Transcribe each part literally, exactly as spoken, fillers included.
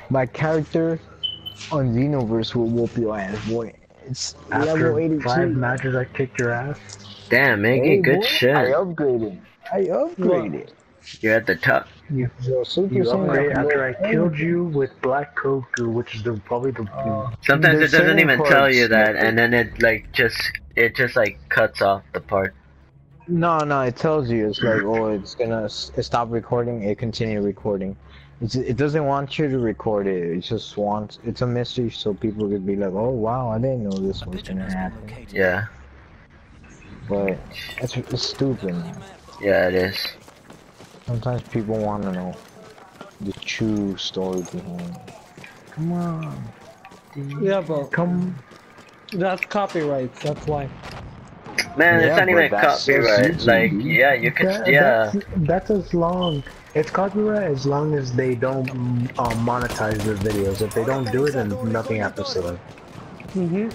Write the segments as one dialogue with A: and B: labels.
A: My character on Xenoverse will whoop your ass, boy. It's level
B: After five
A: eighty-two.
B: matches, I kicked your ass.
C: Damn, Iggy,
A: Hey,
C: good
A: boy, I
C: shit.
A: upgraded. I
D: What?
A: upgraded.
C: You're at the top.
B: You
A: Yo, Super
B: you
A: Saiyan I
B: upgraded
A: can go
B: after I killed
A: anything.
B: you with Black Goku, which is the probably the
A: Uh,
C: Sometimes
A: the
C: it doesn't
A: Saiyan
C: even tell you
A: parts.
C: that, and then it like just it just like cuts off the part.
A: No, no, it tells you. It's like, oh, it's gonna s- stop recording. It continue recording. It's, it doesn't want you to record it. It just wants. It's a mystery, so people could be like, oh wow, I didn't know this was gonna happen.
C: Yeah,
A: But it's, it's stupid. Man.
C: yeah, it is.
A: Sometimes people want to know the true story behind it. Come on.
D: Yeah, bro.
B: come.
D: That's copyrights. That's why.
C: Man,
A: Yeah,
C: it's not
A: but
C: even
A: that's just
C: copyright.
A: YouTube,
C: Like,
A: dude.
C: yeah, you could,
B: That,
C: yeah.
B: That's, that's as long. It's copyright as long as they don't mm, uh, monetize their videos. If they don't do it, then nothing happens to them.
D: Mm-hmm.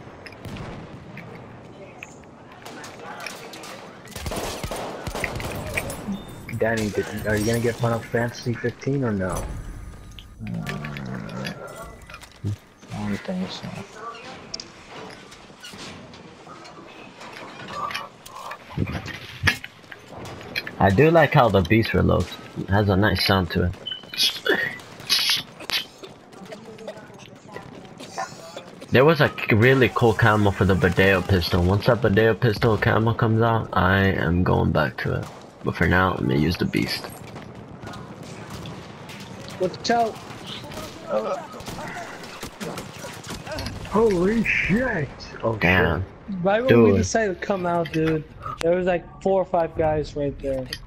B: Danny, did, are you gonna get Final Fantasy fifteen or no?
A: I don't think so.
C: I do like how the beast reloads. It has a nice sound to it. There was a really cool camo for the Badeo pistol. Once that Badeo pistol camo comes out, I am going back to it. But for now, I'm gonna use the beast.
D: Watch out.
B: Holy shit! Oh
C: Damn.
D: Right when
C: Dude.
D: we decided to come out, dude, there was like four or five guys right there.
B: shit!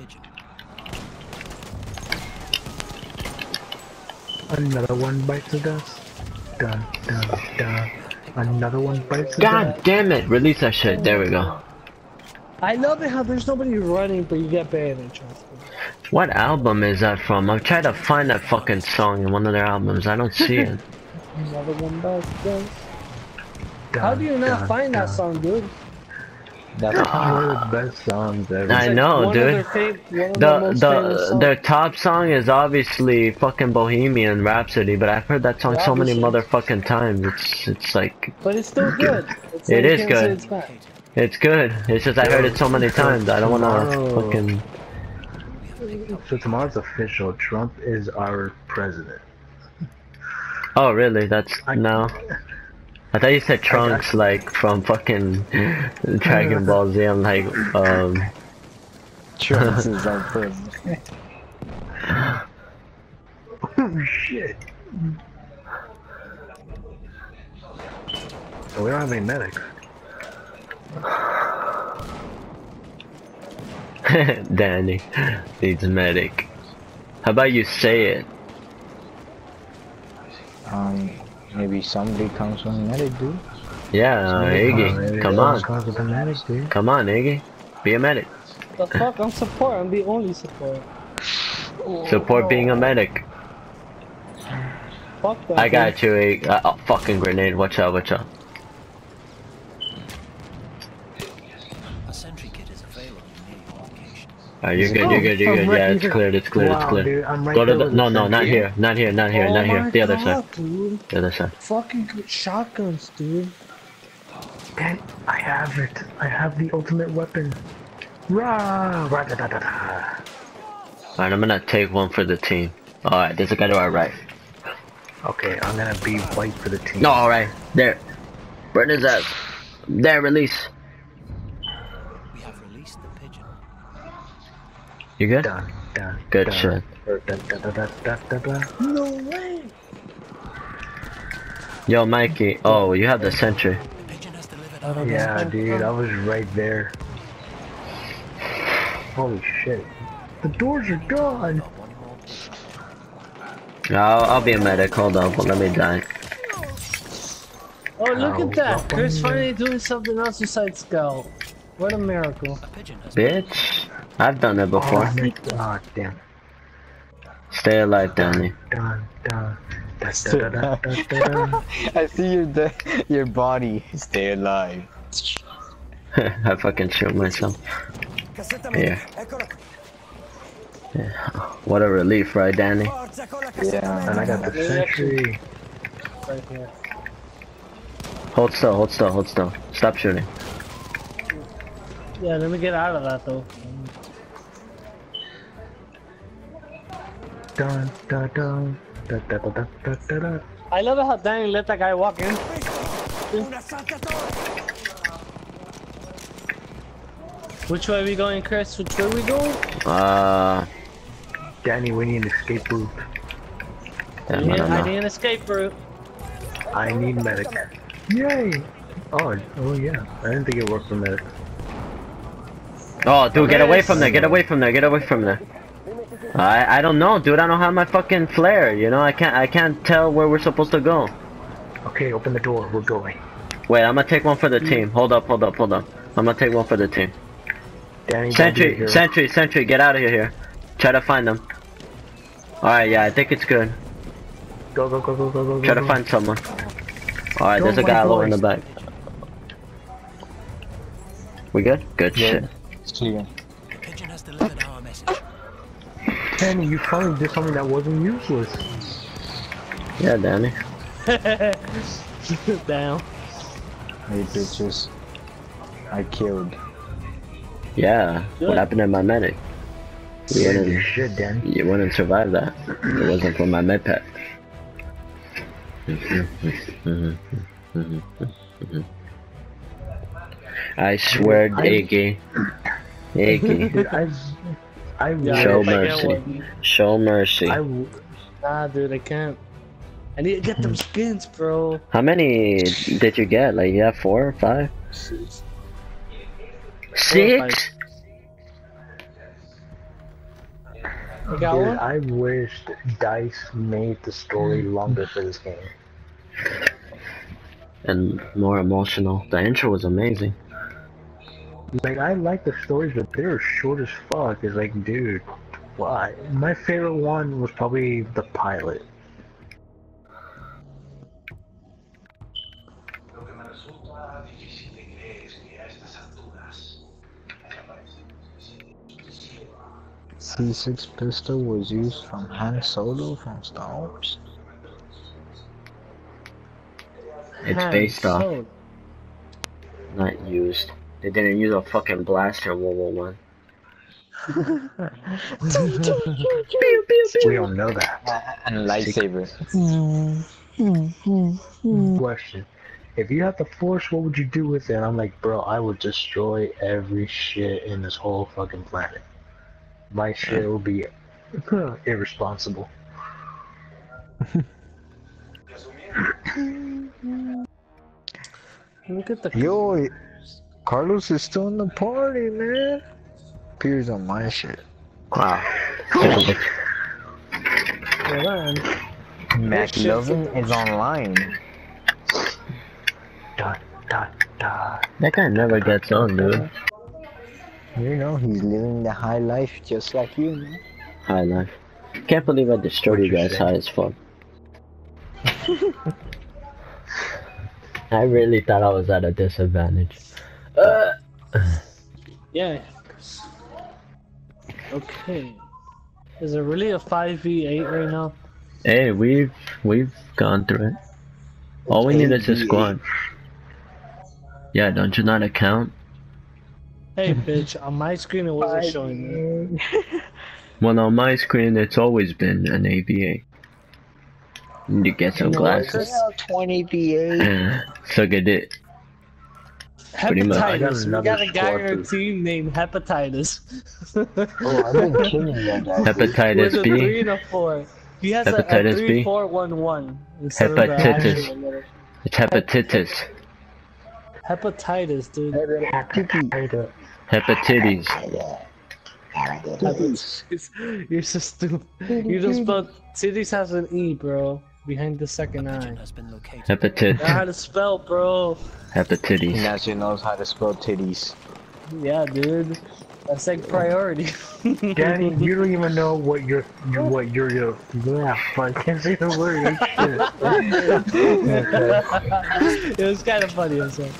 B: Another one bites the dust. Dun dun dun. Another one bites the
C: God
B: dust.
C: damn it! Release that shit. There we go.
D: I love it how there's nobody running, but you get banned. Trust me.
C: What album is that from? I've tried to find that fucking song in one of their albums. I don't see it.
D: Another one bites the dust.
B: Dun,
D: How do you not
B: dun,
D: find that
B: dun.
D: song, dude?
A: That's
B: It's one of the best songs ever.
C: I
D: It's like
C: know,
D: one
C: dude.
D: Of their fav one of
C: The
D: their most famous
C: the
D: songs.
C: their top song is obviously fucking Bohemian Rhapsody, but I've heard that song so many
D: Obviously.
C: motherfucking times. It's it's like
D: But it's still good. It's
C: It
D: you
C: is
D: can't
C: good.
D: say it's bad.
C: it's good. It's just I heard it so many times. I don't wanna
B: Tomorrow.
C: fucking.
B: So tomorrow's official. Trump is our president.
C: Oh really? That's
B: I-
C: no. I thought you said Trunks like from fucking Dragon Ball Z. I'm like um.
A: Trunks is our president.
B: Oh shit! Oh, we don't have any medics.
C: Danny needs medic. How about you say it?
A: Um, maybe somebody comes from medic, dude.
C: Yeah, Iggy. Come on.
B: Comes with a medic, dude.
C: Come on, Iggy. Be a medic.
D: The fuck? I'm support. I'm the only support.
C: Support being a medic.
D: Fuck that.
C: I got you, Iggy. Uh, oh, fucking grenade. Watch out, watch out.
E: A sentry kit is available near your location.
C: Alright, you're good, you're good, you're
B: I'm
C: good.
B: right
C: Yeah, it's
B: here.
C: cleared, it's cleared, it's
B: Wow,
C: cleared.
B: dude, I'm right
C: Go to
B: there
C: the.
B: with
C: No,
B: the
C: no, not
B: sentry.
C: here, not here, not here,
D: Oh
C: not here.
D: my
C: The other
D: God,
C: side.
D: dude.
C: The other side.
D: Fucking good shotguns, dude.
B: Dan, I have it. I have the ultimate weapon. Rah! Rah da da da da.
C: Alright, I'm gonna take one for the team. Alright, there's a guy to our right.
B: Okay, I'm gonna be white for the team.
C: No, alright. There. Burn his ass. There, release.
E: We have released the pigeon.
C: You good?
B: Dun, dun,
C: Good
B: dun.
C: shit.
B: Dun, dun, dun, dun, dun, dun, dun.
D: No way.
C: Yo, Mikey. Oh, you have the sentry.
E: The pigeon has delivered
D: I
E: our
D: don't know.
B: Yeah, dude, I was right there. Holy shit. The doors are gone!
E: one more.
C: I'll, I'll be a medic. Hold on, but let me die.
D: Oh, look
B: Ow,
D: at that.
B: fuck
D: Chris
B: me.
D: finally doing something else besides Scout. What a miracle.
E: A pigeon has
C: Bitch. I've done it before.
B: Oh, oh damn.
C: Stay alive, Danny.
B: Dun, dun, dun, dun, dun, dun, dun, dun.
A: I see your de your body. Stay alive.
C: I fucking shoot myself. Here. Yeah. What a relief, right, Danny?
A: Yeah.
B: And I got the sentry.
D: Right here.
C: Hold still, hold still, hold still. Stop shooting.
D: Yeah, let me get out of that though.
B: Dun dun dun dun dun dun dun dun dun dun.
D: I love it how Danny let that guy walk in. Which way are we going, Chris? Which way we go?
C: Uh,
B: Danny, we need an escape route.
C: damn, I
D: Yeah,
C: don't
D: I
C: know.
D: need an escape route.
B: I need medic. Yay! Oh, oh yeah. I didn't think it worked for medic.
C: Oh, dude, get away from there, get away from there, get away from there. I I don't know, dude. I don't have my fucking flare. You know, I can't I can't tell where we're supposed to go.
B: Okay, open the door. We're going.
C: Wait, I'm gonna take one for the team. Hold up, hold up, hold up. I'm gonna take one for the team.
B: Danny,
C: Sentry, sentry, sentry, get out of here. Here. Try to find them. All right, yeah, I think it's good.
B: Go, go, go, go, go, go.
C: Try
B: go,
C: to
B: go.
C: find someone. All right,
B: Go,
C: there's a
B: my
C: guy low in the
B: boys.
C: back. We good? Good
A: Yeah.
C: shit.
A: See ya.
E: The pigeon has delivered our message.
B: Danny, you finally did something that wasn't useless.
C: Yeah, Danny.
D: Down.
A: Hey bitches. I killed.
C: Yeah.
D: Good.
C: What happened to my medic? You
B: Yeah,
C: wouldn't,
B: you should, Danny.
C: you wouldn't survive that. It wasn't for my med pack. I swear,
B: I-
C: Iggy. Iggy.
B: Dude, I, I,
D: Yeah,
C: Show
D: if I get
C: mercy.
D: one.
C: Show mercy.
B: I,
D: Nah, dude, I can't. I need to get them skins, bro.
C: How many did you get? Like, you have four or five?
D: Six.
C: Six?
D: I got
B: dude,
D: one.
B: I wished DICE made the story longer for this game.
C: And more emotional. The intro was amazing.
B: Like, I like the stories, but they were short as fuck. It's like, dude, why? My favorite one was probably the pilot.
A: C six pistol was used from Han Solo from Star Wars.
C: It's
D: Han
C: based off,
D: Solo.
C: not used. They didn't use a fucking blaster in World War One.
B: We don't know that.
A: And lightsaber.
B: Question. If you had the Force, what would you do with it? I'm like, bro, I would destroy every shit in this whole fucking planet. My shit would be irresponsible.
D: Look at the.
A: Yo, Carlos is still in the party, man. Appears on my shit.
C: Wow.
D: Hold on.
A: McLovin is online.
B: Dot, dot, dot.
C: That guy never gets on, dude.
A: You know, he's living the high life just like you, man.
C: High life. Can't believe I destroyed you guys high as fuck. I really thought I was at a disadvantage. Uh.
D: Yeah. Okay. Is it really a five v eight right now?
C: Hey, we've we've gone through it. All we need is a squad. Yeah, don't you not account?
D: Hey, bitch, on my screen it wasn't showing me.
C: Well, on my screen, it's always been an A V A. Need to get some glasses.
A: twenty V eight.
C: Suck a dick. Pretty much.
B: I got
D: Hepatitis. We
B: another
D: got a guy on
B: squad,
D: our
B: too.
D: team named Hepatitis.
A: Oh, I've been killing that guy.
D: With
C: Hepatitis
D: a three
C: B.
D: and a four. He has a, a
C: Hepatitis
D: three
C: B.
D: four one one. instead of the
C: Hepatitis.
D: actual letter.
C: It's hepatitis.
D: Hepatitis, dude.
C: Hepatitis.
D: Hepatitis. You're so stupid. You just spelled titties has an E, bro. Behind the second
E: Pigeon
D: eye.
E: has been located.
C: Hepatit.
D: Know how to spell, bro.
C: Hepatitis.
A: Ignacio knows how to spell titties.
D: Yeah, dude. That's like priority.
B: Danny, you don't even know what your, your what your, your, yeah, I can't say the word. Shit.
D: It was kind of funny, I'm sorry.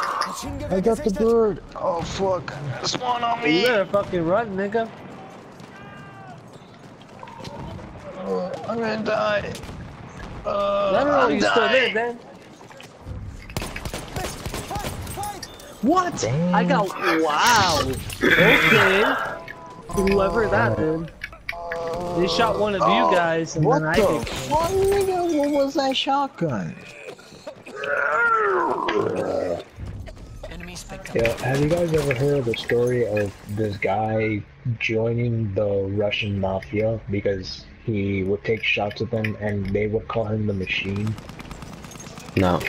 A: I got the bird. Oh fuck. Spawn on
D: You
A: me.
D: better fucking run, nigga.
A: Uh, I'm gonna die. Uh,
D: No, no, no,
A: I'm
D: you're still there,
A: dying.
D: Dan. What? I got. Wow. Okay. Whoever that did. They shot one of you guys, and
A: What
D: then I
A: the
D: get.
A: fuck, nigga? What was that shotgun?
E: Enemies picked up.
B: Yeah, have you guys ever heard of the story of this guy joining the Russian mafia because he would take shots at them and they would call him the machine?
C: No.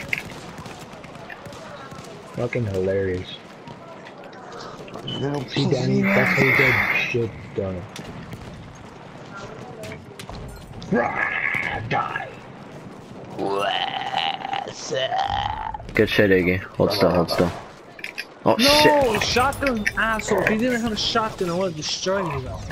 B: Fucking hilarious.
A: Little
B: See, Danny, that's how you get shit done. Rah, die.
C: Good shit, Iggy. Hold still, hold still. Oh shit.
D: No, shotgun asshole. If he didn't have a shotgun, I would have destroyed you though.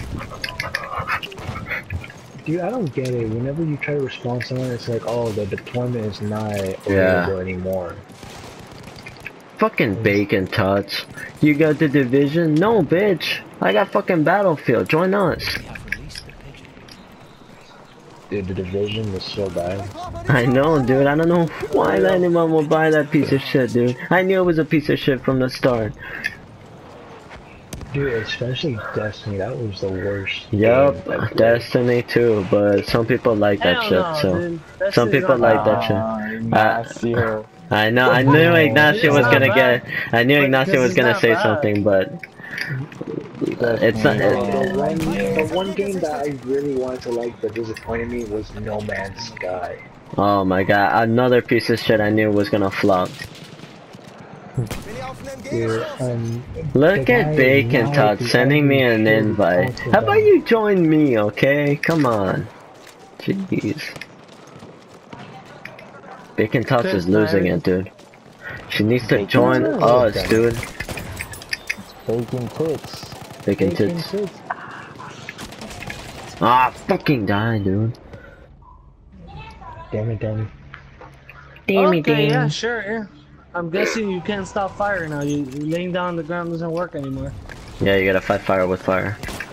B: Dude, I don't get it. Whenever you try to respond to someone, it's like, oh, the deployment is not available
C: Yeah.
B: anymore.
C: Fucking bacon tots. You got the division? No, bitch. I got fucking Battlefield. Join us.
E: We have released the pigeon.
B: Dude, the division was so bad.
C: I know, dude. I don't know why anyone will buy that piece of shit, dude. I knew it was a piece of shit from the start.
B: Dude, especially Destiny, that was the worst.
C: Yup,
B: game ever.
C: Destiny too, but some people like that
D: Hell
C: shit,
D: no,
C: so.
D: dude. That's
C: Some
D: just
C: people
D: not
C: like that shit.
A: Ignacio.
C: I know, I knew Ignacio was
D: It's
C: gonna
D: not
C: get, I knew
D: But
C: Ignacio
D: this
C: was
D: is
C: gonna
D: not
C: say
D: bad.
C: something, but it's not,
B: Uh,
C: it,
B: the, one, the one game that I really wanted to like but disappointed me was No Man's Sky.
C: oh my god, another piece of shit I knew was gonna flop.
B: Dude, um,
C: Look
B: the
C: at
B: guy
C: Bacon
B: lied
C: Tot
B: to
C: sending me
B: every
C: an
B: shit
C: invite.
B: possible.
C: How about you join me, okay? Come on. Jeez. Bacon Tots is losing it, dude. She needs to
A: Bacon
C: join
A: Tots.
C: us, dude.
A: Bacon tits.
C: Bacon
B: Bacon
C: Tits.
B: tits.
C: Ah, fucking die, dude.
B: Damn it, Danny.
D: Okay, yeah, sure, yeah. I'm guessing you can't stop fire now. You, you laying down on the ground doesn't work anymore.
C: Yeah, you gotta fight fire with fire.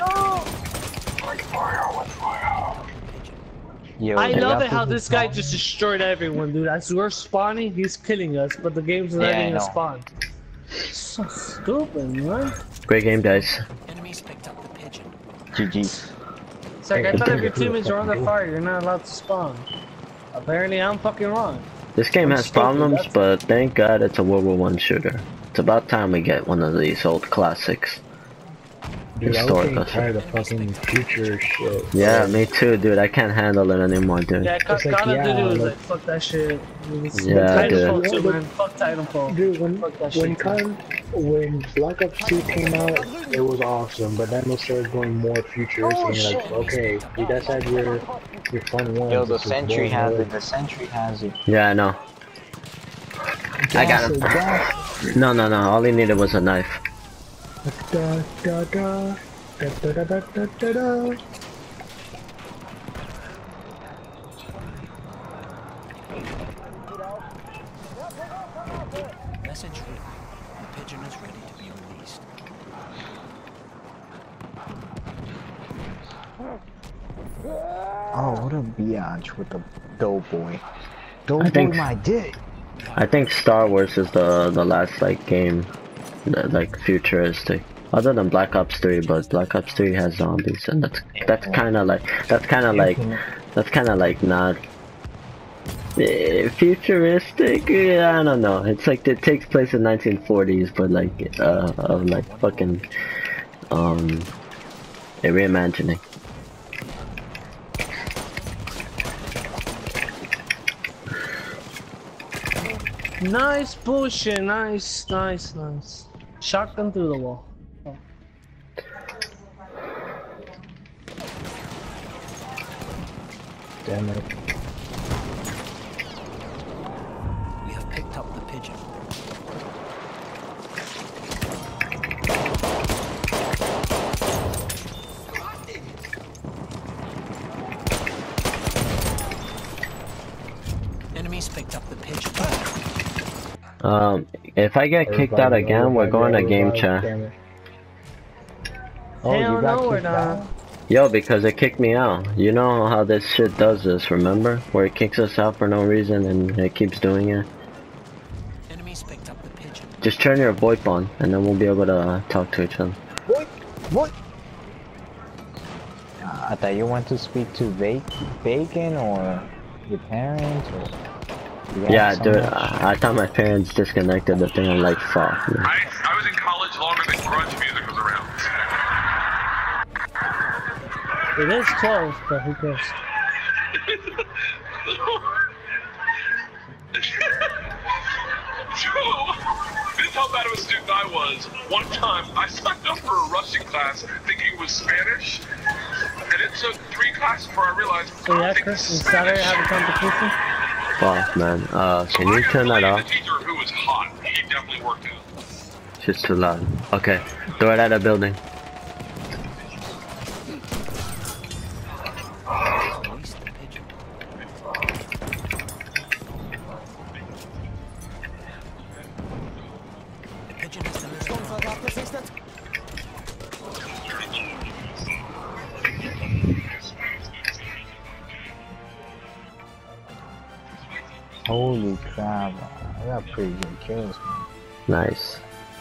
A: Yo,
D: I
A: they
D: love
A: got
D: it how
A: this-
D: this guy just destroyed everyone, dude. As we're spawning, he's killing us, but the game's
A: Yeah,
D: letting
A: I
D: us
A: know.
D: spawn. So stupid, man.
C: Great game, guys.
E: Enemies picked up the pigeon.
A: G G.
D: It's like, I
B: Hey,
D: thought if
B: hey,
D: your
B: hey,
D: teammates are on the
B: hey.
D: fire, you're not allowed to spawn. Apparently, I'm fucking wrong.
C: This game
D: I'm
C: has
D: stupid,
C: problems,
D: that's-
C: but thank God it's a World War One shooter. It's about time we get one of these old classics.
B: Dude, I was
C: Historic,
B: getting
C: that's it.
B: tired of fucking future shit.
C: Yeah, me too, dude. I can't handle it anymore, dude.
D: Yeah, Ca-
B: It's like,
D: Call of Duty
B: yeah,
D: was
B: like-
D: like, fuck that shit. It's
C: Yeah,
D: Titanfall
B: dude.
D: too, man. Fuck Titanfall.
B: Dude, when
D: Fuck that
B: when
D: shit.
B: Con, when Black Ops two came out, it was awesome. But then they started going more futuristic. and you're like, okay, you guys had your your fun ones.
A: Yo, the
B: this is
A: sentry
B: boring
A: has
B: work.
A: it. The sentry has it.
C: Yeah, I know. I got him. No, no, no. All he needed was a knife.
B: Da, da, da, da, da, da, da, da, da, da.
E: Message written. The pigeon is ready to be released.
A: Oh, what a biatch with the Doughboy. Doughboy,
C: think-
A: my dick.
C: I think Star Wars is the the last like game, that, like futuristic. Other than Black Ops three, but Black Ops three has zombies, and that's that's kind of like that's kind of like that's kind of like not eh, futuristic. Yeah, I don't know. It's like it takes place in nineteen forties, but like uh, of like fucking um a reimagining.
D: Nice bullshit. Nice, nice, nice. Shotgun through the wall.
B: Damn it.
E: We have picked up the pigeon. Enemies picked up the pigeon.
C: Um, if I get kicked out
B: Everybody,
C: again, we're
B: everybody,
C: going to game
B: everybody,
C: chat.
B: damn it.
A: Oh,
D: Hell
A: you got
D: no, we're
A: kicked
D: not.
A: out?
C: Yo, because it kicked me out. You know how this shit does this, remember? Where it kicks us out for no reason and it keeps doing it.
E: Enemies picked up the pigeon.
C: Just turn your VoIP on and then we'll be able to uh, talk to each other.
A: What? What? Uh, I thought you went to speak to ba Bacon or your parents or... You got
C: Yeah,
A: someone
C: dude,
A: else?
C: I, I thought my parents disconnected the thing. I'm like, fuck, man.
F: I, I was in college longer than grunge music was around.
D: It is twelve, but who cares?
F: This is how bad of a student I was. One time, I signed up for a Russian class thinking it was Spanish, and it took three classes before I realized
D: So
F: I
D: yeah,
F: think
D: Chris,
F: it's
D: on Saturday
F: Spanish.
D: have a competition?
C: Fuck, man. Uh, can you turn that off?
F: The teacher who was hot, he definitely worked out.
C: It's just too loud. Okay, throw it at a building.
E: Release the pigeon. The pigeon has delivered.
A: Holy crap, I got pretty good kills, man.
C: Nice.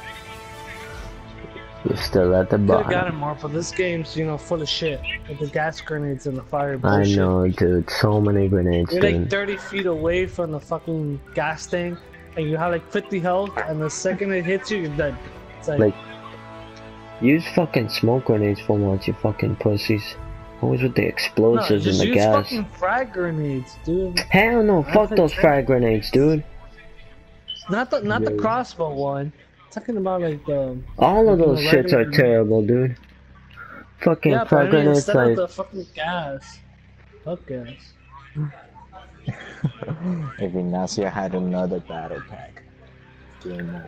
C: You're still at the
D: Could've got
C: bottom.
D: him more, but this game's, you know, full of shit. With the gas grenades and the fire
C: I
D: bullshit.
C: know, dude. So many grenades,
D: You're like
C: dude.
D: thirty feet away from the fucking gas tank, and you have like fifty health, and the second it hits you, you're dead. It's like,
C: Like, use fucking smoke grenades for once, you fucking pussies. Always with the
D: no,
C: explosives
D: just
C: and the
D: use
C: gas.
D: fucking frag grenades, dude.
C: Hell no, fuck
D: think
C: those
D: so.
C: frag grenades, dude.
D: Not the not the
B: Yeah.
D: crossbow one. Talking about like the
C: All of
D: Like,
C: those
D: you know,
C: shits are
D: regular-
C: terrible, dude. Fucking
D: yeah, but I
C: frag
D: mean,
C: grenades,
D: instead
C: like.
D: of the fucking gas. Fuck gas.
A: If Ignacio had another battle pack. Game over.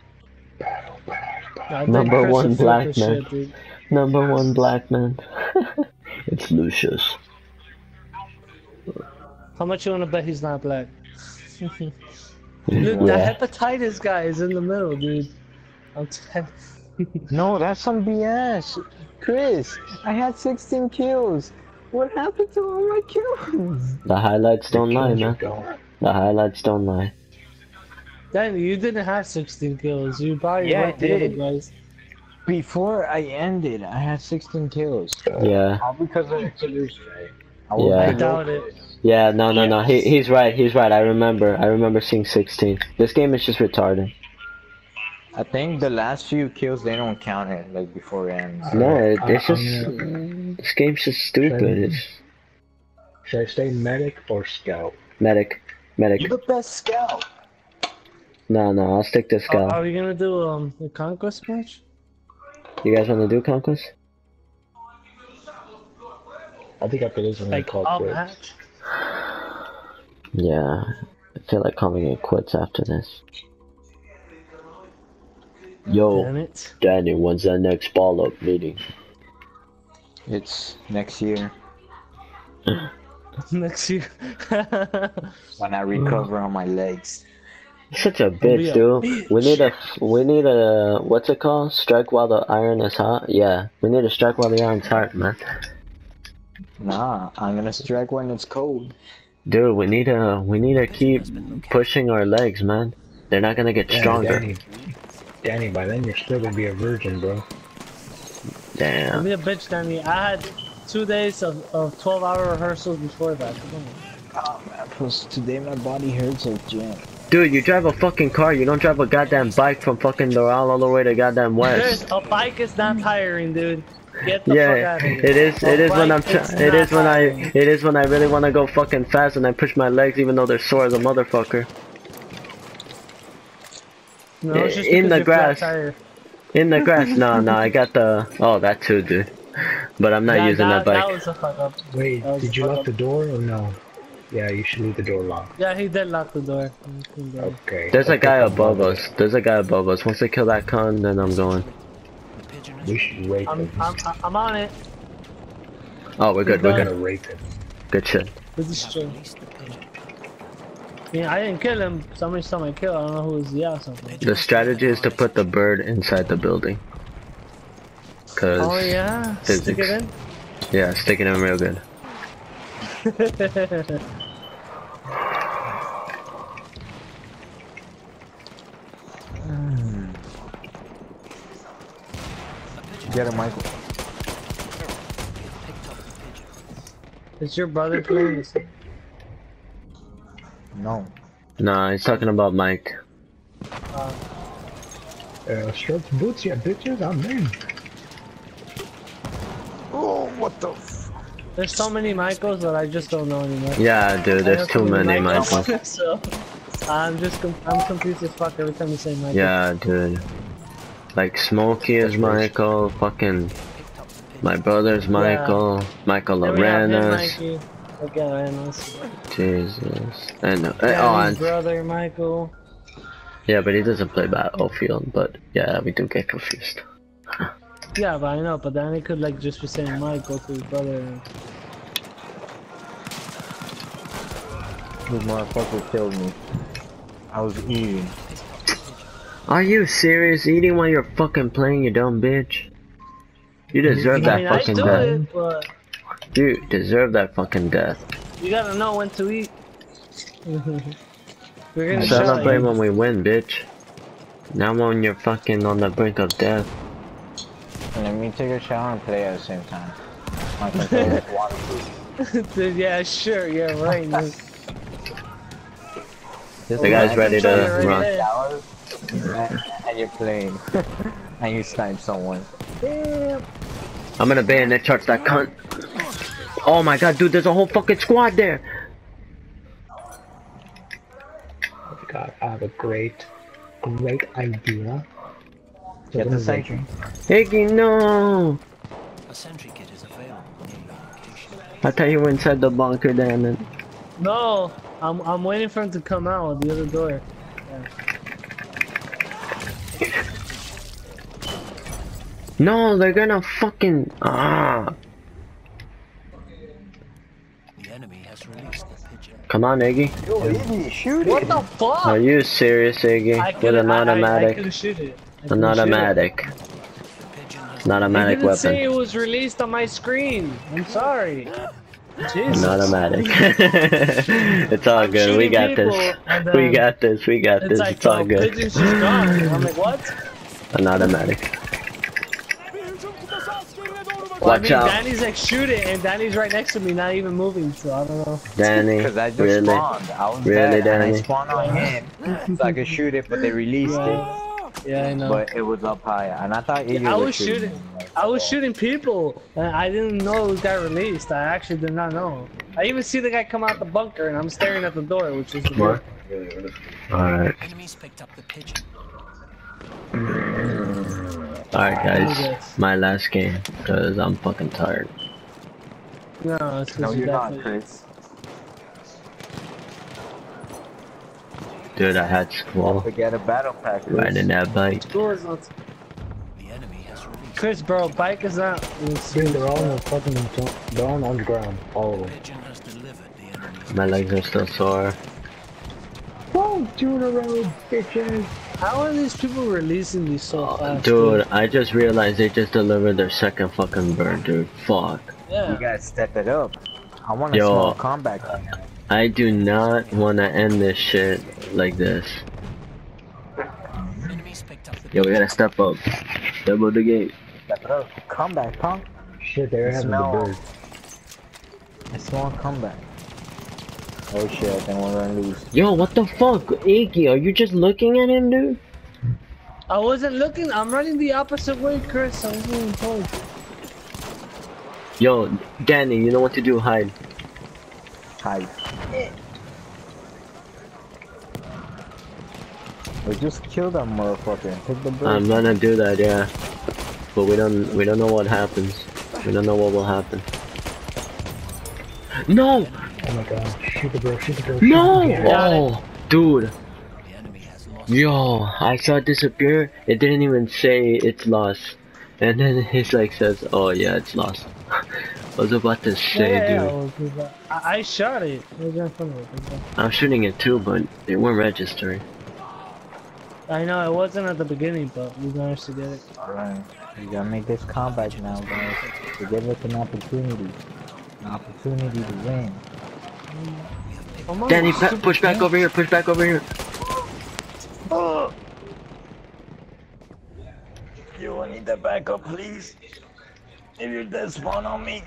D: I think
C: Number
D: Chris
C: one
D: would flip
C: black
D: this
C: man.
D: shit, dude.
C: Number one black man. It's Lucius.
D: How much you wanna bet he's not black? Dude,
C: Yeah.
D: the hepatitis guy is in the middle, dude. I'm telling
A: No, that's some B S. Chris, I had sixteen kills. What happened to all my kills?
C: The highlights don't lie, man.
B: Don't.
C: The highlights don't lie.
D: Danny, you didn't have sixteen kills. You probably
A: Yeah, I
D: wrecked the other
A: did.
D: guys.
A: Before I ended, I had sixteen kills.
C: Yeah.
A: All because of the killer strike. I
C: Yeah.
A: was
D: I
A: below
D: doubt it.
A: Chris.
C: Yeah, no, no, no. He he's right. He's right. I remember. I remember seeing sixteen. This game is just retarded.
A: I think the last few kills they don't count it like before it ends.
C: No, it, it's
B: I-
C: just
B: I'm
C: this game's just stupid. It's
B: Should I say medic or scout?
C: medic, medic.
A: You're the best scout.
C: No, no. I'll stick to
D: Uh,
C: scout.
D: are we gonna do um the conquest match?
C: You guys want to do conquest?
B: I think after this I'm gonna
D: Like
B: call
D: all
B: quits.
D: match?
C: Yeah. I feel like calling it quits after this. Yo,
D: Damn it.
C: Danny, when's that next ball up meeting?
A: It's next year
D: Next year.
A: when I recover on my legs.
C: Such a
D: be
C: bitch,
D: a
C: dude. We
D: bitch.
C: need a, we need a, what's it called? Strike while the iron is hot? Yeah, we need to strike while the iron's hot, man.
A: Nah, I'm gonna strike when it's cold.
C: Dude, we need to, we need to keep pushing our legs, man. They're not gonna get
B: Yeah,
C: stronger.
B: Danny, Danny, by then you're still gonna be a virgin, bro.
C: Damn.
D: Be a bitch, Danny. I had two days of, of twelve hour rehearsals before that. Come on.
A: Oh man, plus today my body hurts at gym.
C: Dude, you drive a fucking car, you don't drive a goddamn bike from fucking Doral all the way to goddamn
D: There's
C: west.
D: a bike is not tiring, dude. Get the fuck
C: Yeah,
D: out of here.
C: it is, it
D: A
C: is when I'm,
D: bike is
C: try- it
D: not
C: is when I,
D: tiring.
C: it is when I really want to go fucking fast and I push my legs even though they're sore as a motherfucker.
D: No, it's just
C: in
D: because
C: the
D: you're flat
C: grass.
D: tire.
C: In the grass, no, no, I got the, oh, that too, dude. But I'm not
D: Yeah,
C: using that,
D: that
C: bike.
D: was a fuck up.
B: Wait,
D: That was
B: did you
D: fucked
B: lock
D: up.
B: the door or no? Yeah, you should leave the door locked.
D: Yeah, he did lock the door.
B: Okay.
C: There's a
B: I'll
C: guy
B: pick up
C: above
B: my-
C: us. There's a guy above us. Once they kill that con, then I'm going.
E: The pigeon is
B: We should rape
D: I'm,
B: him.
D: I'm, I'm on it.
C: Oh, we're good, we're
B: We're
C: good.
B: gonna rape him.
C: Good shit.
D: This is true.
E: release the pigeon.
D: Yeah, I didn't kill him. Somebody saw my kill. I don't know who was yeah or something.
C: The strategy is to put the bird inside the building. Cause
D: Oh yeah, stick
C: physics.
D: it in.
C: Yeah, sticking him real good.
A: Get him, Michael.
D: Is your brother playing this?
A: No.
C: Nah, he's talking about Mike.
D: Uh,
B: Uh, strokes boots, yeah, bitches, I'm in.
A: Oh, what the f-
D: there's so many Michaels that I just don't know anymore.
C: Yeah, dude,
D: I
C: there's
D: know
C: too
D: so
C: many
D: Michaels,
C: Michaels.
D: so I'm just com I'm confused as fuck every time you say Michael.
C: Yeah, dude. Like Smokey is Michael, fucking my brother's Michael, Michael
D: Then we have him,
C: Lorenas.
D: Mikey. Okay, Lorenas.
C: Jesus. And uh, oh,
D: Yeah, his
C: and
D: brother Michael.
C: yeah, but he doesn't play Battlefield. But yeah, we do get confused.
D: Yeah, but I know, but then he could like just be saying Michael to his brother.
A: This motherfucker killed me. I was eating.
C: Are you serious? Eating while you're fucking playing, you dumb bitch. You deserve
D: I
C: that
D: mean, I
C: fucking
D: do
C: death.
D: it, but
C: You deserve that fucking death.
D: you gotta know when to eat. We're gonna
C: Celebrate
D: shout
C: when we win, bitch. Not when you're fucking on the brink of death.
A: Let me take a shower and play at the same time. My controller's waterproof.
D: Dude, yeah, sure, yeah, right. man.
A: This
C: The guy's
A: is
C: ready to
D: Controller right
C: run.
D: there.
A: shower, and, and you're playing. And you snipe someone. Damn.
C: I'm gonna bayonet charge that cunt. Oh my god, dude, there's a whole fucking squad there.
B: Oh my god, I have a great, great idea.
A: Get the sentry.
C: Iggy, no!
E: A sentry kit is available near your location.
C: I thought you were inside the bunker, damn it.
D: No, I'm I'm waiting for him to come out the other door.
C: No, they're gonna fucking ah.
E: The enemy has released the pigeon.
C: Come on, Iggy.
A: Yo, Iggy, shoot
D: What
A: it.
D: the fuck?
C: Are you serious, Iggy?
D: I
C: With
D: couldn't-
C: an
D: I- I- I
C: automatic,
D: couldn't shoot it. I
C: an
D: couldn't shoot it.
C: automatic,
E: The pigeon has
C: an
D: It
C: automatic
D: didn't say
C: weapon.
D: it was released on my screen. I'm sorry. Jesus.
C: An automatic. It's all
D: I'm
C: good. We
D: shooting
C: got
D: people,
C: this.
D: and
C: We
D: then
C: got this. We got
D: It's
C: this.
D: like,
C: It's all
D: oh,
C: good.
D: pigeon's just gone. I'm like, what?
C: An automatic.
D: Well,
C: Watch
D: I mean,
C: out.
D: Danny's like, shoot it, and Danny's right next to me, not even moving, so I don't know.
C: Danny,
A: Because I just
C: really?
A: spawned. I was
C: Really,
A: dead, and I
C: Danny?
A: spawned on him. So I could shoot it, but they released it.
D: Yeah, yeah I know.
A: But it was up high. And I thought Iggy
D: I
A: was
D: was shooting.
A: him, like,
D: I was
A: oh.
D: shooting people, and I didn't know it got released. I actually did not know. I even see the guy come out the bunker, and I'm staring at the door, which is the
C: What? Alright.
E: enemies picked up the pigeon.
C: Alright, guys. My last game. Because I'm fucking tired.
D: No, it's because
A: No,
D: you
A: you're
D: got
A: not,
D: the-
A: Chris.
C: Dude, I had Squall
A: Forget a battle pack. Chris.
C: riding that bike.
D: School is not.
E: The enemy has released
D: Chris, bro, bike is not. It's,
B: Dude, they're all in the fucking, they're all on the ground, all of
E: the
B: them.
E: pigeon has delivered the enemy's
C: My legs are still sore.
B: Whoa, two in a row, bitches!
D: how are these people releasing these so
C: Oh,
D: fast?
C: dude, I just realized they just delivered their second fucking bird, dude. Fuck.
D: Yeah.
A: You gotta step it up. I want a
C: Yo.
A: small comeback.
C: I do not want to end this shit like this.
E: enemies picked up the
C: Yo, we
E: pigeon.
C: gotta step up. Double the gate.
A: Step it up. Comeback, punk.
B: Shit, they're having the
A: Smell.
B: bird.
A: A small comeback. Oh shit, I think we're gonna lose.
C: Yo, what the fuck? Iggy, are you just looking at him, dude?
D: I wasn't looking. I'm running the opposite way, Chris. I wasn't even told.
C: Yo, Danny, you know what to do, hide.
A: Hide. We just killed that motherfucker. Take the bird.
C: I'm gonna do that, yeah. But we don't, we don't know what happens. We don't know what will happen. No!
B: Oh my god, shoot the bird, shoot the bird.
C: No!
B: shoot the bird.
D: Got it.
C: Oh, dude.
E: The enemy has lost
C: Yo, I saw it disappear. It didn't even say it's lost. And then he's like says, oh yeah, it's lost. I was about to say,
D: yeah, yeah,
C: dude.
D: yeah, I, I shot it. It was in front of it.
C: I'm shooting it too, but it won't registering.
D: I know it wasn't at the beginning, but we managed to get it.
A: Alright. You gotta make this comeback now, guys. To give us an opportunity. An opportunity to win.
D: Come on.
C: Danny, pa push back over here, push back over here.
A: Oh. Yo, I need that backup, please. If you're dead, spawn on me.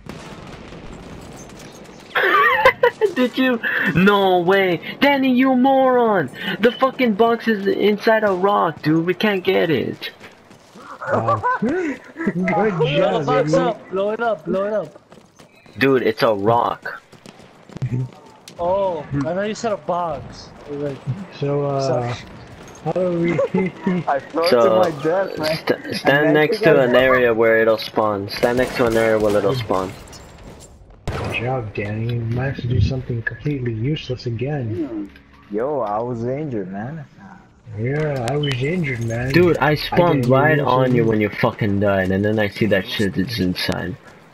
C: Did you? No way. Danny, you moron. The fucking box is inside a rock, dude. We can't get it.
B: Uh, good
D: Blow the
B: job,
D: box
B: baby.
D: up. Blow it up. Blow it up.
C: Dude, it's a rock.
D: Oh, I thought you said a box. I was like,
B: So, uh, how do we...
A: I fell
C: So,
A: to my death, man.
C: st stand next to an area where it'll spawn. Stand next to an area where it'll spawn.
B: Good job, Danny. You managed to do something completely useless again.
A: Yo, I was injured, man.
B: Yeah, I was injured, man.
C: Dude, I spawned
B: didn't
C: right
B: even
C: on
B: see
C: you
B: you.
C: when you fucking died, and then I see that shit that's inside.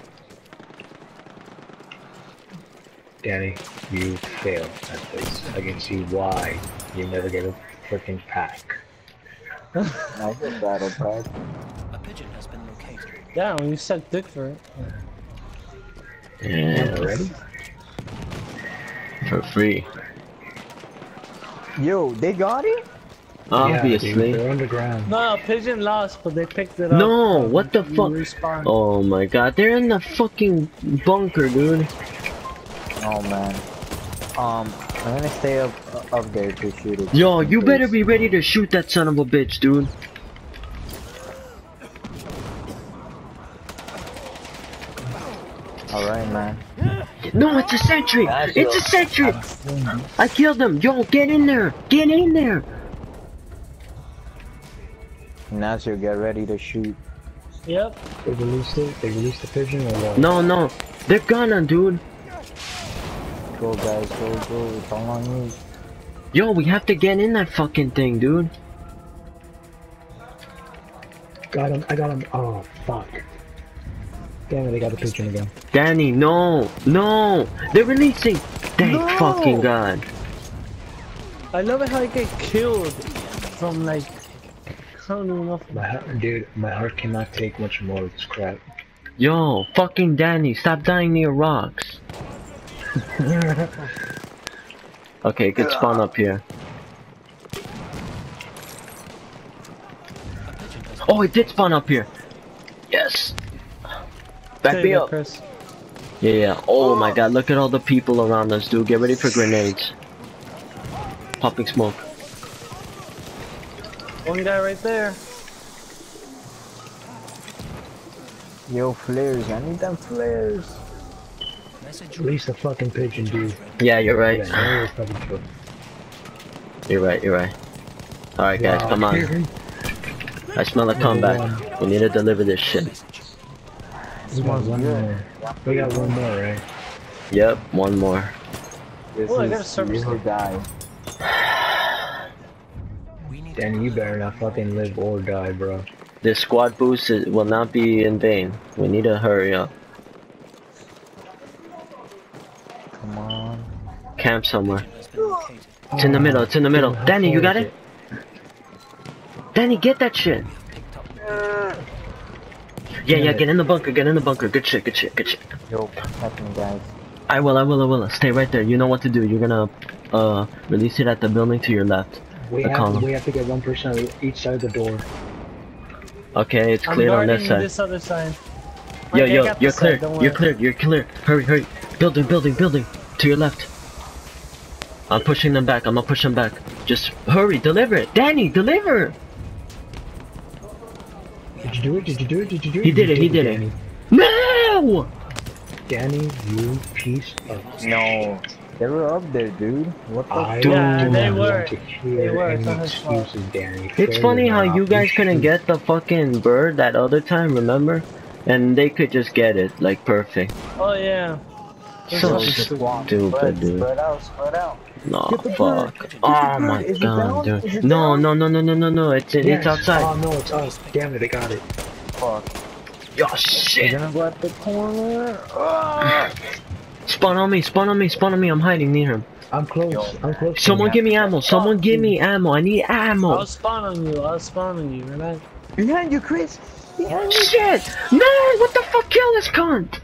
B: Danny, you failed at this. I can see why you never get a freaking pack.
A: I get battle pack.
E: A pigeon has been located.
D: damn, you suck dick for it.
C: Yeah,
B: Already?
C: for free.
A: Yo, they got it?
B: Yeah,
C: Obviously.
B: dude, they're underground.
D: No, Pigeon lost, but they picked it up.
C: No,
D: Um,
C: what the
D: you
C: fuck?
D: respawned.
C: Oh my god, they're in the fucking bunker, dude.
A: Oh man. Um, I'm gonna stay up up there to shoot it.
C: Yo,
A: in
C: you
A: case.
C: better be ready to shoot that son of a bitch, dude.
A: Alright, man.
C: No, it's a sentry! It's a sentry! I killed him! Yo, get in there! Get in there!
A: Ignacio, get ready to shoot.
D: Yep.
B: They released it? They released the pigeon or what?
C: No, no. They're gonna, dude.
A: Go, guys, go, go. It's all on you.
C: Yo, we have to get in that fucking thing, dude.
B: Got him, I got him. Oh, fuck. Damn it, they got the pigeon again.
C: Danny, no! No! They're releasing! Thank
D: No!
C: fucking god.
D: I love it how I get killed from like, I don't know enough.
B: My heart, dude, my heart cannot take much more of this crap.
C: Yo, fucking Danny, stop dying near rocks. Okay, good spawn up here. Oh, it did spawn up here. Yes. Back
D: There
C: me
D: you go,
C: up.
D: Chris.
C: Yeah, yeah. Oh my god, look at all the people around us, dude. Get ready for grenades. Popping smoke.
D: One guy right there.
A: Yo, flares. I need them flares.
E: Message
B: Release the fucking pigeon, dude.
C: Yeah, you're right.
B: Yeah, no, it's fucking true.
C: You're right, you're right. Alright guys,
B: Wow.
C: come on. I smell a comeback. We need to deliver this shit.
B: We got one more. We got one more, right?
C: Yep, one more.
A: This
D: Oh, I got a
A: is
D: service
A: you or die.
E: we need
B: Danny, you better not fucking live or die, bro.
C: This squad boost is, will not be in vain. We need to hurry up.
A: Come on.
C: Camp somewhere.
E: has been located.
C: It's in the middle, it's in the middle. Danny, you got it? Danny, get that shit.
E: Picked up.
C: Yeah, yeah, get in the bunker, get in the bunker. Good shit, good shit, good shit.
A: Yo, protect me, guys.
C: I will, I will, I will. Stay right there. You know what to do. You're gonna uh release it at the building to your left.
B: We
C: The
B: have,
C: column.
B: we have to get one person on each side of the door.
C: Okay, it's
D: I'm
C: clear on
D: guarding
C: this side.
D: this other side.
C: Yo,
D: Okay, I
C: yo,
D: got
C: you're
D: this
C: clear.
D: side, don't
C: You're
D: worry.
C: clear. You're clear. Hurry, hurry. Building, building, building. To your left. I'm pushing them back. I'm gonna push them back. Just hurry. Deliver it. Danny, deliver.
B: Did you do it? Did you do it? Did you do it?
C: He did
B: You
C: it, he did it.
B: Danny.
C: No!
B: Danny, you piece of
A: No. They were up there, dude. What the
B: I
C: Dude.
B: don't
D: they
B: want
D: were.
B: to
D: They
B: hear
D: were.
B: any
D: It's not his fault.
B: excuses, Danny.
C: It's
B: Fair
C: funny how
B: enough.
C: you guys
B: should-
C: couldn't get the fucking bird that other time, remember? And they could just get it, like perfect.
D: Oh yeah. This
C: So
D: is
A: Just walk.
C: stupid,
A: Spread,
C: dude.
A: spread out, spread out.
C: No,
A: Get the bird.
C: fuck.
A: Get the
C: Oh
A: bird.
C: my
A: Is it
C: god,
A: down? Is
C: dude.
A: it
C: No,
A: down?
C: no, no, no, no, no, no. It's in,
B: Yes.
C: it's outside.
B: Oh no, it's us. Damn it, they got it.
A: Fuck.
C: Yo,
A: They're
C: shit.
A: gonna go at the corner. Ah!
C: Spawn on me, spawn on me, spawn on me. I'm hiding near him.
B: I'm close. I'm close. to
C: Someone
B: him.
C: give me ammo. Someone give me ammo. I need ammo.
D: I'll spawn on you. I'll spawn on you. Relax.
A: Behind you, Chris.
C: Oh shit! No! What the fuck? Kill this cunt!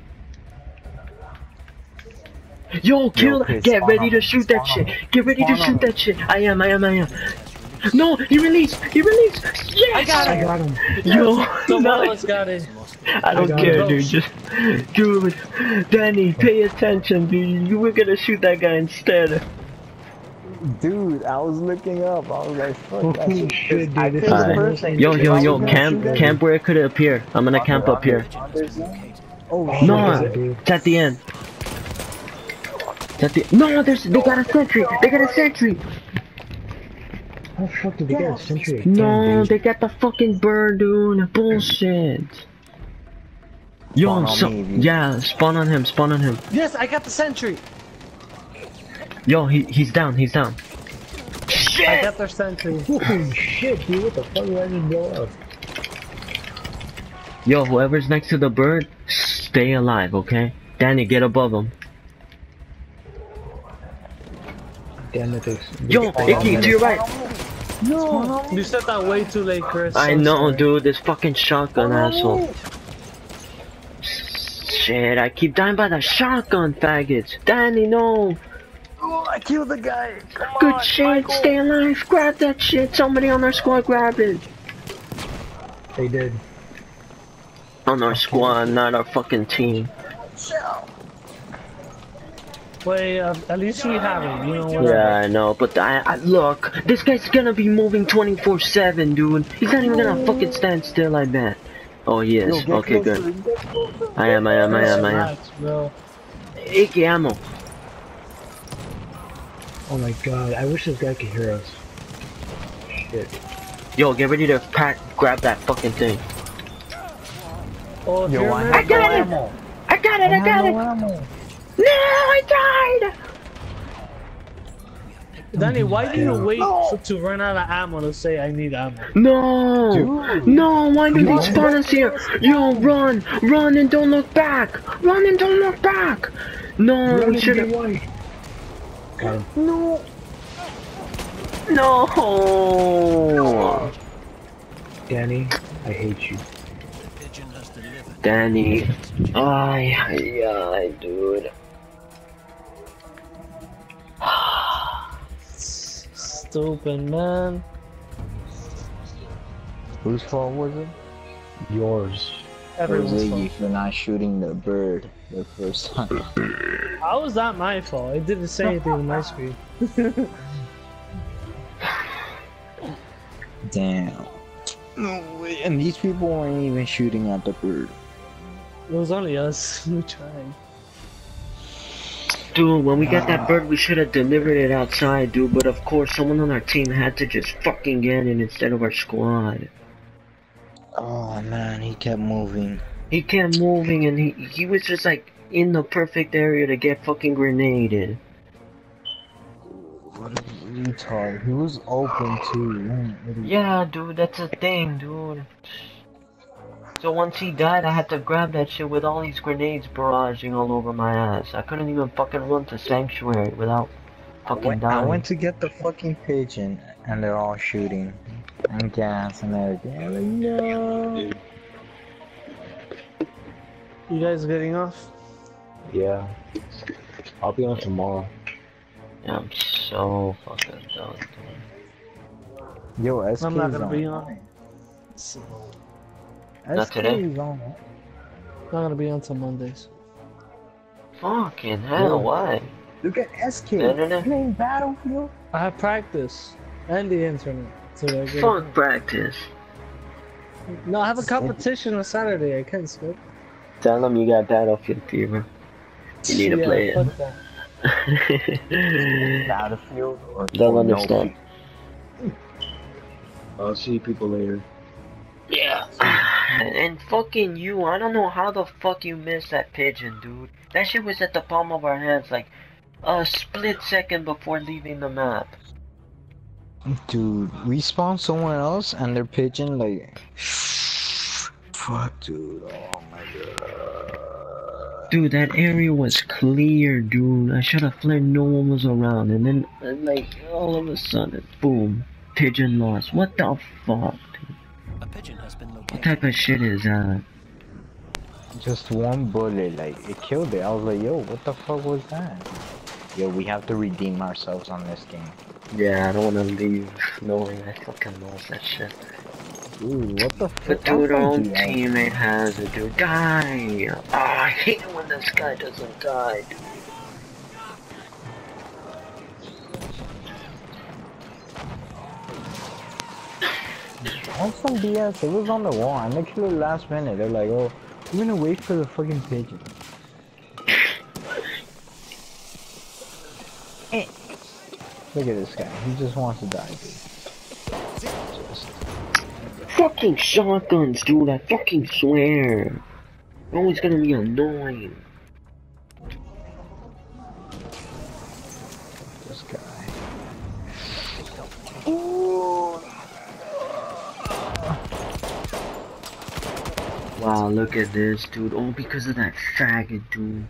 C: Yo, kill!
A: okay,
C: Get
A: spawn
C: ready
A: on
C: to
A: him,
C: shoot that
A: spawn
C: shit!
A: on him,
C: Get ready to
A: spawn on
C: shoot
A: him.
C: that shit! I am, I am, I am. No! He released! He released! Yes!
D: I got
B: I
D: him.
B: got him.
C: Yo!
D: So one of
C: nice.
D: us got it.
C: I don't
B: got
C: care,
D: him.
C: dude. Just, dude, Danny, pay attention, dude. You were gonna shoot that guy instead.
A: Dude, I was looking up. I was like, fuck
B: Oh
A: that shit.
B: shit, dude.
A: I
B: This
A: killed
B: is
A: the
C: Alright.
A: person.
C: Yo,
A: If
C: yo,
A: I was
C: yo,
A: gonna
C: camp,
A: shoot
C: camp where it could appear. I'm gonna
A: him-
C: camp up here.
A: Oh,
B: Oh,
A: shit.
C: No,
B: is it, dude?
C: it's at the end. It's at the no. There's they got a sentry. They got a sentry.
B: How the fuck did they get a sentry again,
C: No,
B: dude?
C: they got the fucking bird, dude. Bullshit. Yo,
A: Spawn on
C: so
A: me, dude.
C: yeah, spawn on him. Spawn on him.
D: Yes, I got the sentry.
C: Yo, he he's down. He's down.
D: I
C: Shit.
D: got their sentry.
B: Holy shit, dude. What the fuck did I just blow up?
C: Yo, whoever's next to the bird, stay alive, okay? Danny, get above him.
B: Damn it, this.
C: Yo, Icky, to your right.
D: No, you said that way too late, Chris.
C: I
D: I'm
C: know,
D: sorry.
C: dude. This fucking shotgun asshole. Shit, I keep dying by the shotgun, faggots. Danny, no.
A: Oh, I killed the guy. Come
C: Good
A: on,
C: shit.
A: Michael.
C: Stay alive. Grab that shit. Somebody on our squad, grab it.
B: They did.
C: On our squad, not our fucking team.
D: Wait, uh, at least we have it. You know what?
C: Yeah, I know, but I, I look. This guy's gonna be moving twenty-four seven, dude. He's not even gonna fucking stand still like that. Oh, he is.
A: Yo,
C: Okay,
A: get
C: good.
A: closer, get closer.
C: I am, I am, I am, I am.
D: Relax, bro.
C: Icky ammo.
B: Oh my god, I wish this guy could hear us. Shit.
C: Yo, get ready to pack, grab that fucking thing.
D: Oh, if
A: Yo,
D: you're
A: I
D: a
A: have
C: I got
A: no
C: it!
A: ammo.
C: I got it, I got
A: have
C: it!
A: no ammo.
C: No, I died!
D: Danny, why do you
B: Yeah.
D: wait
A: No.
D: for, to run out of ammo to say I need ammo?
C: No!
A: Dude.
C: No, why do
B: Come
C: they
B: on.
C: spawn us here? Yo, run! Run and don't look back! Run and don't look back! No,
B: Run
C: we
B: into
C: should
B: the
C: have.
B: white. Got him.
A: No.
C: No!
B: Danny, I hate you.
E: The pigeon has delivered.
C: Danny. Ay, ay, ay, dude.
D: Stupid, man.
A: Whose fault was it?
B: Yours.
A: Or
D: Everyone's
A: Ziggy
D: fault.
A: for not shooting the bird the first time.
D: How was that my fault? It didn't say anything on my screen.
A: Damn. No way. And these people weren't even shooting at the bird.
D: It was only us. We tried.
C: Dude, when we got that bird, we should have delivered it outside, dude. But of course, someone on our team had to just fucking get it instead of our squad.
A: Oh man, he kept moving.
C: He kept moving, and he he was just like in the perfect area to get fucking grenaded.
A: What a retard. He was open too. Man, what a-
C: Yeah, dude, that's the thing, dude. So once he died, I had to grab that shit with all these grenades barraging all over my ass. I couldn't even fucking run to Sanctuary without
A: I
C: fucking
A: went, I
C: dying.
A: went to get the fucking pigeon, and they're all shooting. And gas and everything. I'm like, no.
D: You guys getting off?
B: Yeah. I'll be on tomorrow.
C: Yeah, I'm so fucking done, dude.
A: Yo, S K
D: I'm not
A: is
D: gonna
A: on.
D: be on.
C: Not
A: S K
C: today?
A: is on.
D: Not gonna be on till Mondays.
C: Fucking hell, why?
A: Look at S K
C: No, no, no.
A: playing Battlefield.
D: I have practice and the internet. So I get-
C: Fuck practice.
D: No, I have a competition on Saturday. I can't skip.
C: Tell them you got Battlefield fever. You need to
D: Yeah,
C: play
D: fuck
C: it.
D: that.
A: Battlefield or
C: They'll
A: or no
C: understand.
B: I'll see people later.
C: Yeah. And fucking you, I don't know how the fuck you missed that pigeon, dude. That shit was at the palm of our hands, like a split second before leaving the map.
A: Dude, we spawned somewhere else and their pigeon like fuck dude, oh my god.
C: Dude, that area was clear, dude. I should have flared no one was around, and then uh, like all of a sudden, boom, pigeon lost. What the fuck?
E: A pigeon has been located.
C: What type of shit is that?
A: Just one bullet, like, it killed it. I was like, yo, what the fuck was that? Yo, we have to redeem ourselves on this game.
C: Yeah, I don't wanna leave knowing I fucking lost that shit.
A: Dude, what the fuck?
C: But dude, our own teammate has it, dude. Die! Oh, I hate it when this guy doesn't die, dude.
A: That's some B S. It was on the wall. And literally last minute, they're like, oh, we're gonna wait for the fucking pigeon. Eh. Look at this guy. He just wants to die, dude. Just...
C: Fucking shotguns, dude. I fucking swear. They're always gonna be annoying.
A: This guy.
C: Wow, look at this, dude. All because of that faggot, dude.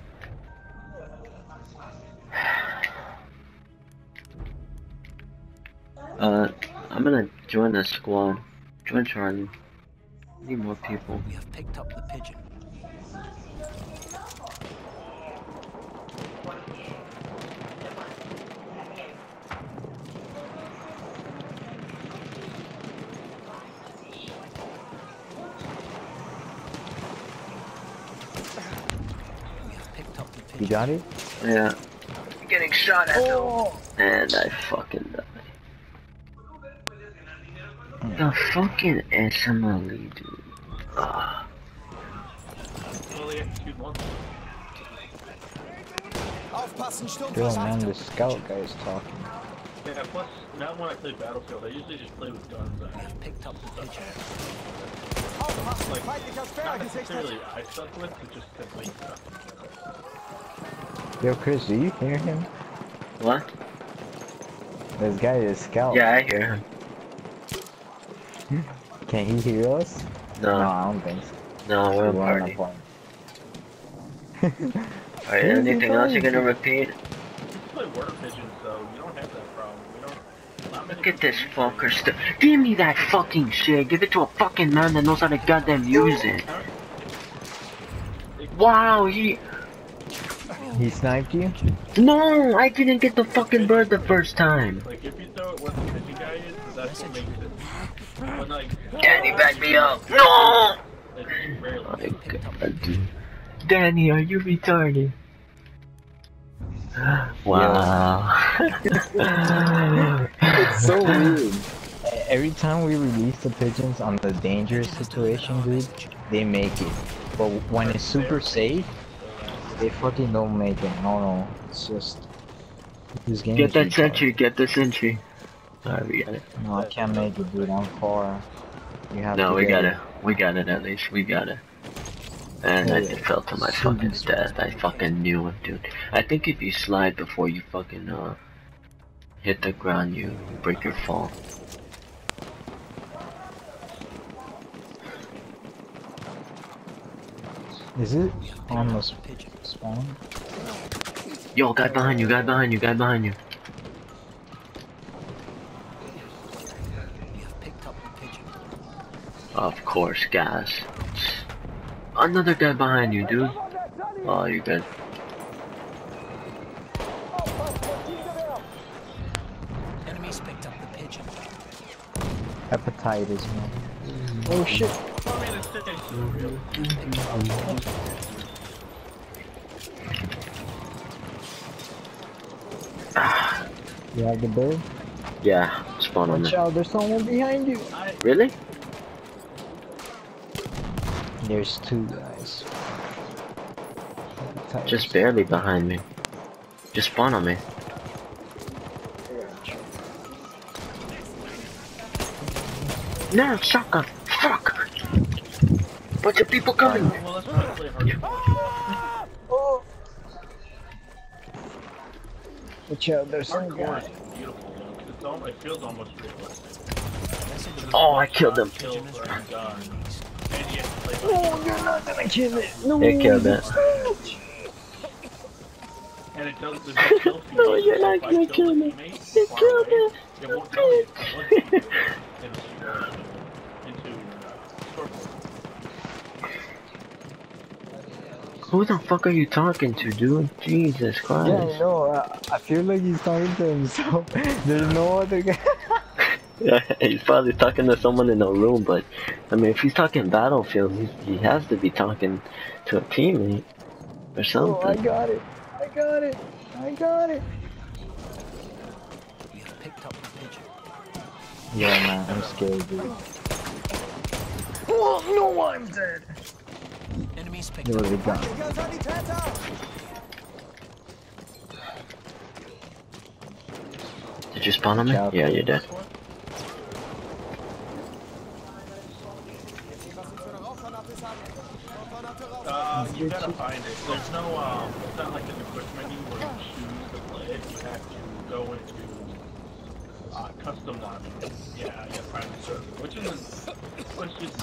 C: Uh, I'm gonna join the squad. Join Charlie. Need more people.
E: We have picked up the pigeon. We have picked up the pigeon.
A: You got it?
C: Yeah. Getting shot at though. And I fucking died. The fucking S M L E, dude. Ah.
A: Yo, man, the scout guy is talking.
G: Yeah, plus, now when I play Battlefield, I usually just play with guns.
E: We have picked up the pigeon.
G: Like, not necessarily I suck with, but just because we suck.
A: Yo, Chris, do you hear him?
C: What?
A: This guy is scout.
C: Yeah, I hear him.
A: Can he hear us?
C: No,
A: No, I don't think so.
C: no, we're in
A: We're on a
C: party.
A: party.
C: Alright, anything else you're gonna repeat?
G: You play word pigeons, so you don't have that problem. We don't. Not many
C: Look at this
G: people-
C: fucker still. Give me that fucking shit. Give it to a fucking man that knows how to goddamn use it. Wow, he.
A: He sniped you?
C: No, I didn't get the fucking bird the first time.
G: Like, if you throw it where the pigeon guy is, that's what makes it. But, like,
C: Danny, back me up. No!
G: it's rarely.
C: My God, dude. Danny, are you retarded? Wow.
A: It's so weird. Every time we release the pigeons on the dangerous situation, dude, they make it. But when it's super safe, they fucking don't make it. No, no. It's just... This game
C: Get
A: is
C: that
A: retarded.
C: sentry, get the sentry. Alright, we got it.
A: No, I can't make it, dude. I'm far. You have
C: No,
A: to
C: we
A: get
C: got it. We got it at least. We got it. And I
A: Yeah.
C: just fell to my fucking death. I fucking knew it, dude. I think if you slide before you fucking uh hit the ground, you break your fall.
A: Is it
E: We have picked
A: on the
E: up the pigeon.
A: spawn?
C: Yo, guy behind you, guy behind you, guy behind you.
E: We have picked up the pigeon.
C: Of course, gas. Another guy behind you, dude. Oh, you good.
E: Enemies picked up the pigeon.
A: Hepatitis, man. Oh shit.
G: I mean, it's just it's real.
A: You have the bird?
C: Yeah, spawn on
A: Watch
C: there.
A: out, there's someone behind you.
C: Really?
A: There's two guys. Hepatitis.
C: Just barely behind me. Just spawn on me. No, shotgun. Fuck. Bunch of people coming.
G: Well, let's try to play hard.
A: Watch out, there's some
G: Hardcore
A: guy.
G: is beautiful, though, 'cause it's almost, it feels almost realistic.
C: Oh, I killed him.
G: Kills are done. And you have to play
A: Oh, you're not gonna kill it. No.
C: They killed it.
G: And it does, there's no kill feed.
C: No, you're not
G: If I
C: gonna
G: kill
C: kill
G: the
C: me.
G: teammate
C: You
G: far
C: killed
G: away,
C: it.
G: It won't tell you. It'll, uh, into uh, store
C: Who the fuck are you talking to, dude? Jesus Christ.
A: Yeah, I know. I, I feel like he's talking to himself. There's no other guy.
C: Yeah, he's probably talking to someone in a room, but I mean, if he's talking Battlefield, he, he has to be talking to a teammate or something.
A: Oh, I got it. I got it. I got it.
E: We have picked up the pigeon.
A: Yeah, man, I'm scared, dude. Oh, no, I'm dead.
E: Enemies picked
A: There
E: up
A: was a gun.
C: Did you spawn on me?
A: Ciao.
C: Yeah, you did.
G: Uh, you gotta find it. There's no, um, it's not like in the quick menu where you choose to play it. You have to go into, uh, custom lobby. Yeah, you gotta find the server. Which is, which is,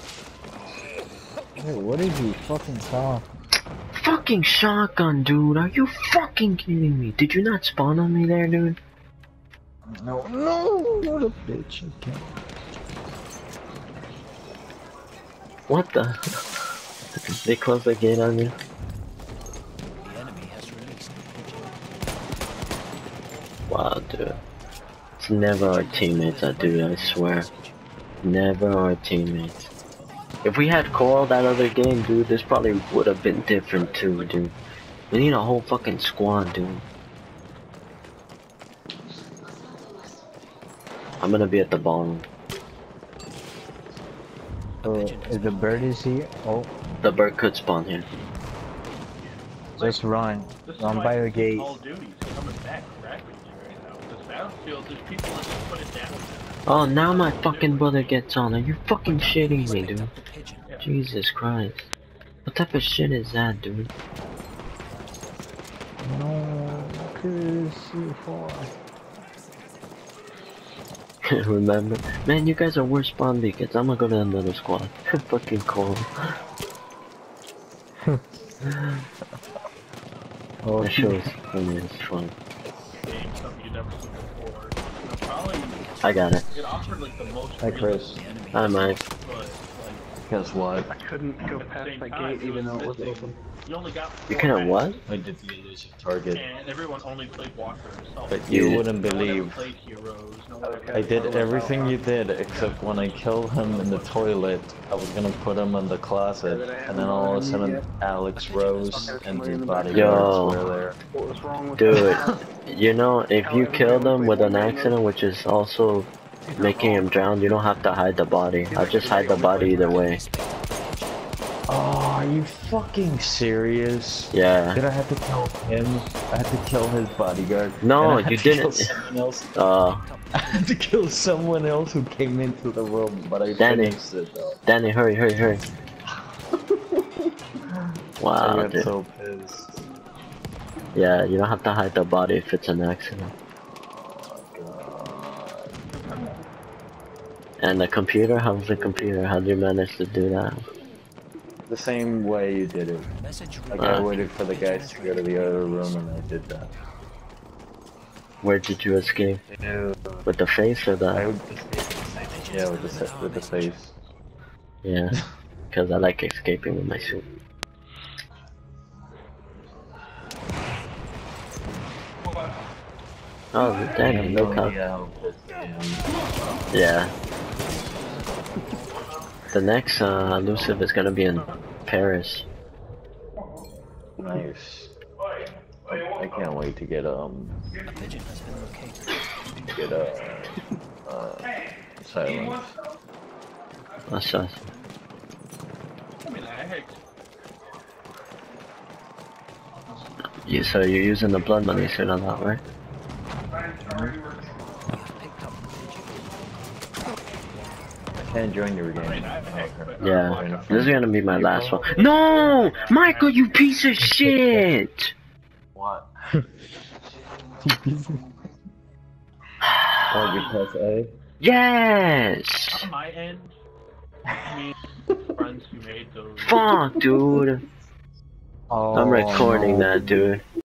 A: Wait, what did you fucking saw?
C: Fucking shotgun, dude. Are you fucking kidding me? Did you not spawn on me there, dude?
A: No, no, what a bitch. You can't.
C: What the? They closed the gate on you?
E: The enemy has released the pigeon.
C: Wow, dude. It's never our teammates that do it, I swear. Never our teammates. If we had Coral that other game, dude, this probably would have been different too, dude. We need a whole fucking squad, dude. I'm gonna be at the bottom.
A: So, is the bird is here? Oh,
C: The bird could spawn here.
A: just run.
G: this is
A: Run
G: why
A: by the gate.
G: Call of Duty's coming back rapidly right now. This Battlefield, there's people that just put it down.
C: Oh, now my fucking brother gets on. Are you fucking shitting me, dude?
E: The pigeon.
C: Jesus Christ. What type of shit is that, dude?
A: No, cause you far.
C: Remember? Man, you guys are worse spawn beacons. I'm gonna go to another squad. Fucking cold.
A: Oh,
C: That show is funny as fuck.
G: Game, something you've never seen before. You know, probably,
C: I got it.
G: it offered like the most
A: Hi, Chris.
E: The enemy
C: Hi, Mike.
G: but like,
H: Guess what?
I: I couldn't go past
G: same
I: that
G: time,
I: gate even though it was
G: missing.
I: open.
G: You only got
C: You
G: four
C: couldn't what?
G: matches,
H: I did the elusive target.
G: and everyone only played Walker himself.
H: But you
C: Yeah.
H: wouldn't
G: No one ever
H: believe.
G: played heroes. No one ever
H: I did
G: played
H: everything
G: Valorant.
H: you did, except when I killed him in the toilet, I was gonna put him in the closet, and then all of a sudden Alex Rose and his bodyguards
C: Yo.
H: were there.
I: What was wrong with
C: Dude,
I: that?
C: you know, if you kill them with an accident, which is also making him drown, you don't have to hide the body. I'll just hide the body either way.
H: Oh, are you fucking serious?
C: Yeah.
H: Did I have to kill him? I had to kill his bodyguard.
C: No,
H: and I had
C: you
H: to kill
C: didn't.
H: someone else.
C: Uh,
H: I had to kill someone else who came into the room, but I
C: Danny.
H: finished it though.
C: Danny, hurry, hurry, hurry.
H: I
C: Wow,
H: got
C: dude.
H: so pissed.
C: Yeah, you don't have to hide the body if it's an accident. And the computer? How's the computer? How did you manage to do that?
H: The same way you did it.
E: message
H: Like I
C: Uh.
H: waited for the guys to go to the other room and I did that.
C: Where did you escape?
H: Ew.
C: With the face or
H: I
C: the...
H: would yeah, with the sa- with the face.
C: Yeah. Because I like escaping with my suit. Oh, Danny, no cop. Yeah. The next uh, elusive is gonna be in Paris.
H: Nice. I can't wait to get um
E: a pigeon has been located.
H: get uh uh silence.
C: That's us.
G: I mean, I had
C: You, so you're using the blood money suit on that, right?
E: We have picked up the pigeon.
H: I can't join your game.
C: Yeah. This is gonna be my last one. No! Michael, you piece of shit!
H: What? Oh, you press A?
C: Yes!
G: on my end. Me friends who made those.
C: Fuck, dude.
A: Oh,
C: I'm recording
A: no.
C: that, dude.